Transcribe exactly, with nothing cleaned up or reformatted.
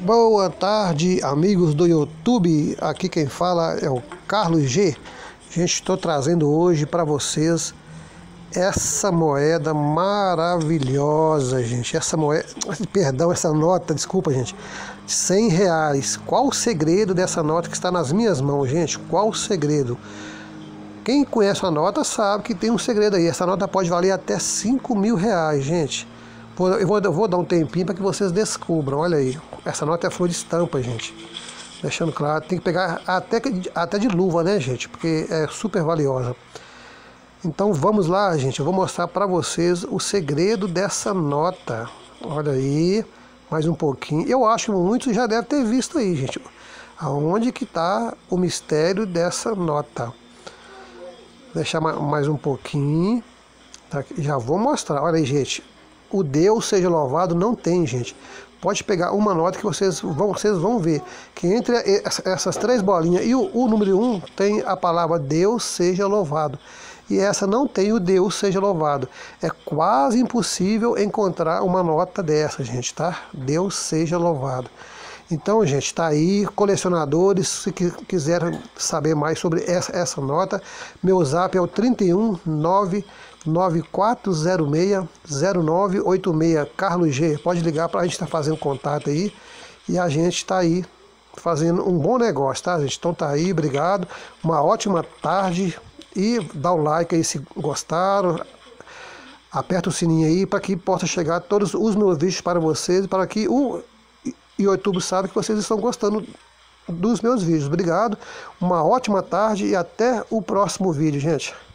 Boa tarde, amigos do YouTube. Aqui quem fala é o Carlos G. Gente, estou trazendo hoje para vocês essa moeda maravilhosa, gente. Essa moeda, perdão, essa nota, desculpa, gente, cem reais. Qual o segredo dessa nota que está nas minhas mãos, gente? Qual o segredo? Quem conhece a nota sabe que tem um segredo aí. Essa nota pode valer até cinco mil reais, gente. Eu vou, eu vou dar um tempinho para que vocês descubram. Olha aí, essa nota é flor de estampa, gente. Deixando claro, tem que pegar até, até de luva, né, gente? Porque é super valiosa. Então vamos lá, gente. Eu vou mostrar para vocês o segredo dessa nota. Olha aí, mais um pouquinho. Eu acho que muitos já devem ter visto aí, gente. Aonde que está o mistério dessa nota? Deixar mais um pouquinho. Tá? Já vou mostrar. Olha aí, gente. O Deus seja louvado não tem, gente. Pode pegar uma nota que vocês vão, vocês vão ver que entre essas três bolinhas e o, o número um tem a palavra Deus seja louvado. E essa não tem o Deus seja louvado. É quase impossível encontrar uma nota dessa, gente, tá? Deus seja louvado. Então, gente, tá aí, colecionadores, se quiserem saber mais sobre essa, essa nota, meu zap é o trinta e um, nove nove quatro zero seis, zero nove oito seis, Carlos G. Pode ligar para a gente estar tá fazendo contato aí e a gente está aí fazendo um bom negócio, tá, gente? Então tá aí, obrigado, uma ótima tarde e dá o like aí se gostaram, aperta o sininho aí para que possa chegar todos os meus vídeos para vocês, para que o YouTube saiba que vocês estão gostando dos meus vídeos. Obrigado, uma ótima tarde e até o próximo vídeo, gente.